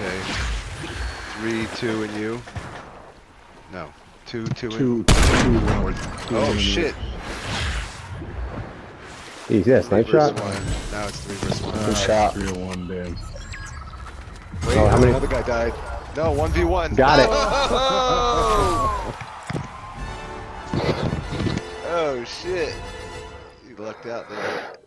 Okay. 3, 2, and you. No. 2, 2, and... 2, 1. Oh, shit. Easy, yeah, snipe shot. 1. Now it's 3 versus 1. Good shot. 3 to 1, damn. Wait, how many? another guy died. No, 1v1. Got it. Oh, shit. You lucked out there.